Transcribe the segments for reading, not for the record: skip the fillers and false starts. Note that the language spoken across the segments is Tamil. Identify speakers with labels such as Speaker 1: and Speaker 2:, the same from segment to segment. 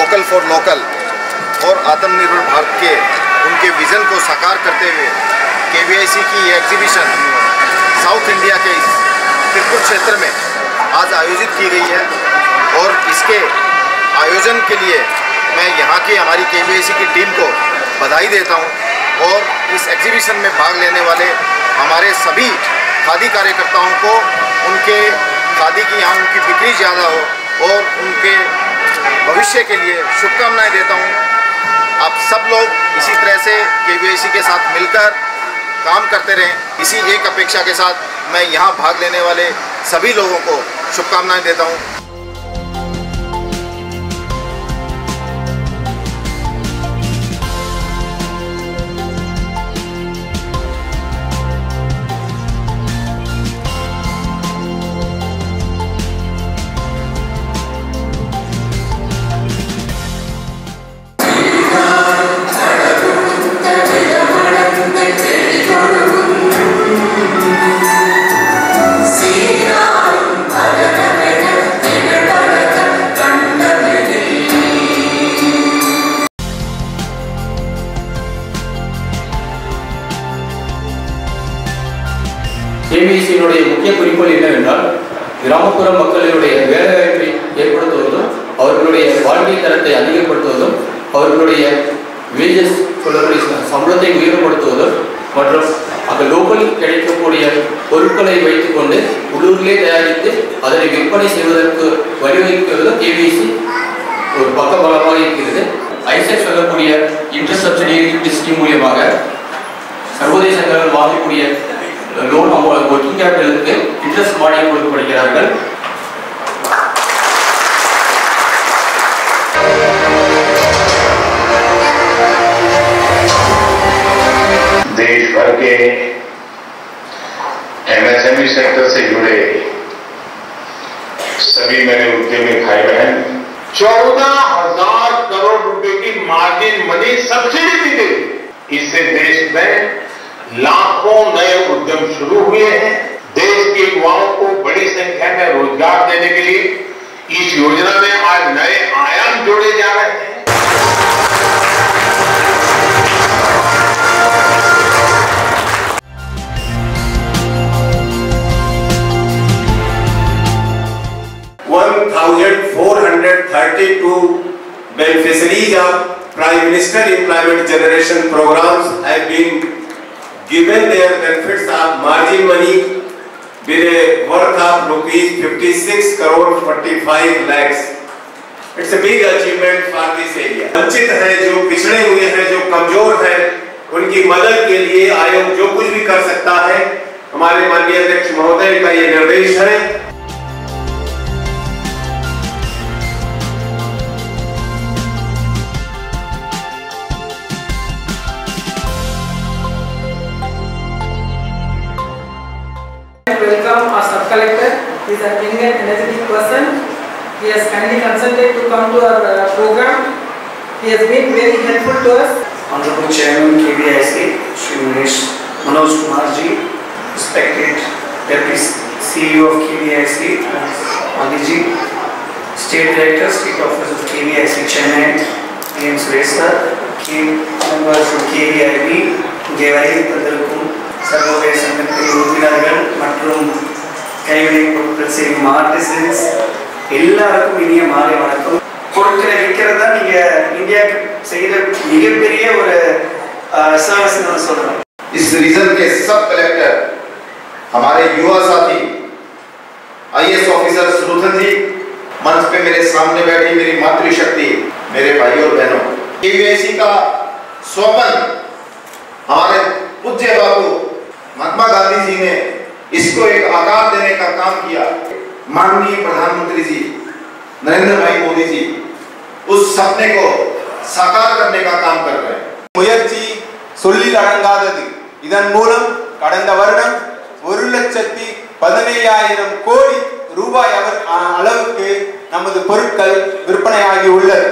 Speaker 1: वोकल फॉर लोकल और आत्मनिर्भर भारत के उनके विज़न को साकार करते हुए KVIC की ये एग्जीबिशन साउथ इंडिया के इस तिरपुर क्षेत्र में आज आयोजित की गई है। और इसके आयोजन के लिए मैं यहाँ की हमारी KVIC की टीम को बधाई देता हूँ और इस एग्जीबिशन में भाग लेने वाले हमारे सभी खादी कार्यकर्ताओं को उनके खादी की यहाँ उनकी बिक्री ज़्यादा हो और उनके भविष्य के लिए शुभकामनाएं देता हूँ। आप सब लोग इसी तरह से KVIC के साथ मिलकर काम करते रहें। इसी एक अपेक्षा के साथ मैं यहाँ भाग लेने वाले सभी लोगों को शुभकामनाएं देता हूँ।
Speaker 2: KVIC முக்கிய குறிக்கோள் என்னவென்றால் கிராமப்புற மக்களுடைய வேலைவாய்ப்பை ஏற்படுத்துவதும் அவர்களுடைய வாழ்க்கை தரத்தை அதிகப்படுத்துவதும் அவர்களுடைய வேஜஸ் சொல்லக்கூடிய சம்பளத்தை உயர்வுபடுத்துவதும் மற்றும் அங்கே லோக்கலில் கிடைக்கக்கூடிய பொருட்களை வைத்துக்கொண்டு உள்ளூரிலே தயாரித்து அதனை விற்பனை செய்வதற்கு வழிவகுக்கிறதும் KVIC ஒரு பக்கபலமாக இருக்கிறது. ஐசெக் சொல்லக்கூடிய இன்ட்ரெஸ்ட் சப்சிடி ஸ்கீம் மூலியமாக சர்வதேசங்கள் வாங்கக்கூடிய லோன் ஒர்க்கிங் கேபிட்டலுக்கு இன்ட்ரெஸ்ட் மானியம் கொடுக்கப்படுகிறார்கள்.
Speaker 3: देश भर के MSME सेक्टर से जुड़े सभी मेरे उद्यमी भाई बहन 14,000 करोड़ रुपए की मार्जिन मनी सब्सिडी दी गई। इससे देश में लाखों नए उद्यम शुरू हुए हैं। देश के युवाओं को बड़ी संख्या में रोजगार देने के लिए इस योजना में आज नए आयाम जोड़े जा रहे हैं।
Speaker 4: $1,432 beneficiaries of Prime Minister Employment Generation programs have been given their benefits of margin money with a worth of rupees 56 crore 45 lakhs. It's a big achievement for this area. वंचित हैं, जो पिछड़े हुए हैं, जो कमजोर हैं, उनकी मदद के लिए आयोग जो कुछ भी कर सकता है, हमारे माननीय अध्यक्ष महोदय का ये निर्देश है।
Speaker 5: Welcome our sub collector. He is an Indian energetic person. He has kindly consented to come to our program. He has been very helpful to us.
Speaker 6: Honorable Chairman KVIC, Shri Manoj Kumar ji, respected Deputy CEO of KVIC, Adi ji, State Director, State Office of KVIC Chennai, PM Suresh sir, key members from KVIB, KVIC தந்திருக்கும் சர்வோதய சங்கத்தின் உறுப்பினர்கள் மற்றும் கைவினை பொருட்கள் செய்யும் ஆர்டிசன்ஸ் எல்லாருக்கும் இனிய மாலை வணக்கம். பொருட்களை விற்கிறதா நீங்க இந்தியாவுக்கு செய்யற மிகப்பெரிய ஒரு सर्विस நான் சொல்றேன்.
Speaker 1: इस रीजन के सब कलेक्टर, हमारे युवा साथी, IAS ऑफिसर सुरुथन जी, मंच पे मेरे सामने बैठी मेरी मातृशक्ति, मेरे भाइयों और बहनों, KVIC का स्वप्न हमारे पूज्य बाबू महात्मा गांधी जी ने इसको एक आकार देने का काम किया। माननीय प्रधानमंत्री जी नरेंद्र भाई मोदी जी उस सपने को साकार करने का काम कर रहे हैं.
Speaker 7: முயற்சி சொல்லில் அடங்காதது. இதன் மூலம் கடந்த வருடம் 1,17,000 கோடி ரூபாய் அளவுக்கு நமது பொருட்கள் விற்பனையாகி உள்ளது.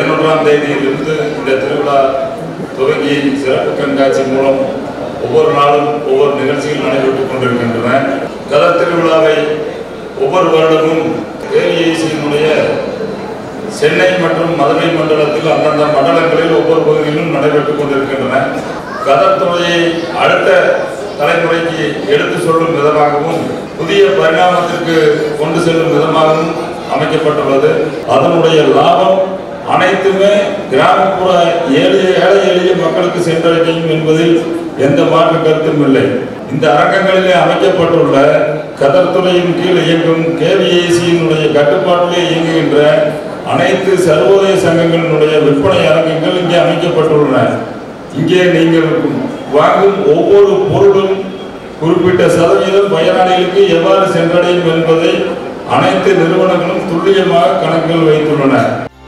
Speaker 8: 11ஆம் தேதியிலிருந்து இந்த திருவிழா துவங்கி சிறப்பு கண்காட்சி மூலம் ஒவ்வொரு நாளும் ஒவ்வொரு நிகழ்ச்சிகள் நடைபெற்றுக் கொண்டிருக்கின்றன. கதர் திருவிழாவை ஒவ்வொரு வருடமும் KVICயினுடைய சென்னை மற்றும் மதுரை மண்டலத்தில் அந்தந்த மண்டலங்களில் ஒவ்வொரு பகுதியிலும் நடைபெற்றுக் கொண்டிருக்கின்றன. கதர் துறையை அடுத்த தலைமுறைக்கு எடுத்து சொல்லும் விதமாகவும் புதிய பரிணாமத்திற்கு கொண்டு செல்லும் விதமாகவும் அமைக்கப்பட்டுள்ளது. அதனுடைய லாபம் அனைத்துமே கிராமப்புற ஏழை எளிய மக்களுக்கு சென்றடையும் என்பதில் எந்த மாற்று கருத்தும் இல்லை. இந்த அரங்கங்களிலே அமைக்கப்பட்டுள்ள கதர் துறையின் கீழ் இயங்கும் KVICயினுடைய கட்டுப்பாட்டிலே இயங்குகின்ற அனைத்து சர்வோதய சங்கங்களினுடைய விற்பனை அரங்கங்கள் இங்கே அமைக்கப்பட்டுள்ளன. இங்கே நீங்கள் வாங்கும் ஒவ்வொரு பொருளும் குறிப்பிட்ட சதவீதம் பயனாளிகளுக்கு எவ்வாறு சென்றடையும் என்பதை அனைத்து நிறுவனங்களும் துல்லியமாக கணக்கில் வைத்துள்ளன.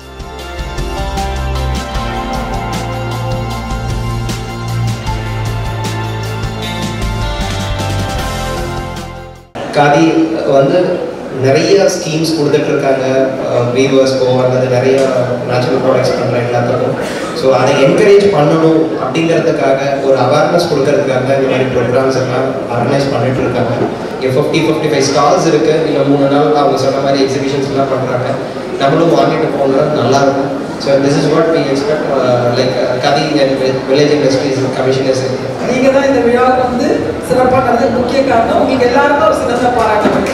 Speaker 9: காதி வந்து நிறைய ஸ்கீம்ஸ் கொடுத்துட்டு இருக்காங்க வீவர்ஸ்க்கோ அல்லது நிறைய நேச்சுரல் ப்ராடக்ட்ஸ் பண்ணுற எல்லாத்துக்கும். ஸோ அதை என்கரேஜ் பண்ணணும் அப்படிங்கிறதுக்காக ஒரு அவேர்னஸ் கொடுக்கறதுக்காக இந்த மாதிரி ப்ரோக்ராம்ஸ் எல்லாம் ஆர்கனைஸ் பண்ணிட்டு இருக்காங்க. இங்கே 50-55 ஸ்டால்ஸ் இருக்குது. இல்லை 3 நாள் அவங்க சொன்ன மாதிரி எக்ஸிபிஷன்ஸ் எல்லாம் பண்ணுறாங்க. நம்மளும் வாங்கிட்டு போனால் நல்லாயிருக்கும். So this is what we expect like khadi and village industries commission is.
Speaker 5: நீங்கள் தான் இந்த விழாவுக்கு வந்து சிறப்பாக முக்கிய காரணம். உங்களுக்கு எல்லாருக்கும் ஒரு சிறந்த பாராட்டு.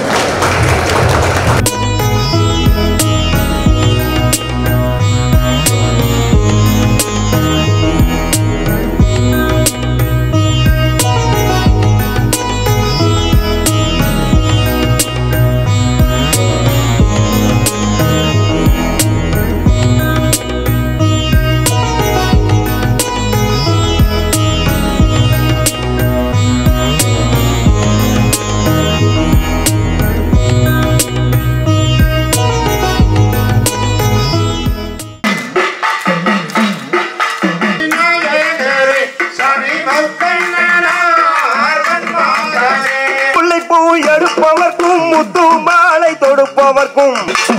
Speaker 10: எடுப்பவர்க்கும் முத்து மாலை தொடுப்பவர்க்கும்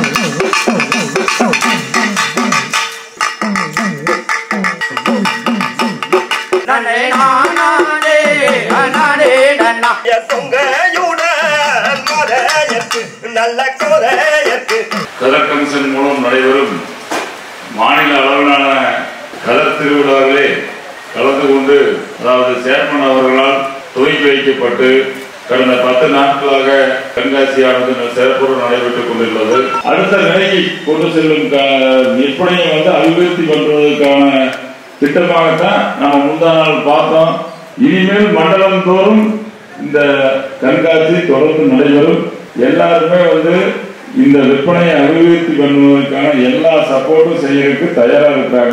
Speaker 8: கதர் கமிஷன் மூலம் நடைபெறும் மாநில அளவிலான கதர் திருவிழாவிலே கலந்து கொண்டு அதாவது சேர்மன் அவர்களால் துவக்கி வைக்கப்பட்டு கடந்த 10 நாட்களாக கண்காட்சியானது சிறப்புடன் நடைபெற்றுக் கொண்டுள்ளது. அடுத்த நிலைக்கு கொண்டு செல்லும் விற்பனையை அபிவிருத்தி பண்றதுக்கான திட்டமாகத்தான் நம்ம முந்தா நாள் பார்த்தோம். இனிமேல் மண்டலம் தோறும் இந்த கண்காட்சி தொடர்ந்து நடைபெறும். எல்லாருமே இந்த விற்பனையை அபிவிருத்தி பண்ணுவதற்கான எல்லா சப்போர்ட்டும் செய்யறதுக்கு தயாரா இருக்காங்க.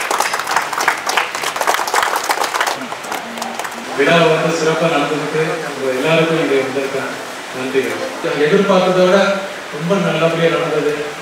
Speaker 11: விழா சிறப்பாக நடந்துருக்கு. எல்லாருக்கும் இங்கே வந்திருக்காங்க. நன்றிகள். எதிர்பார்த்ததோட ரொம்ப நல்லபடியாக நடந்தது.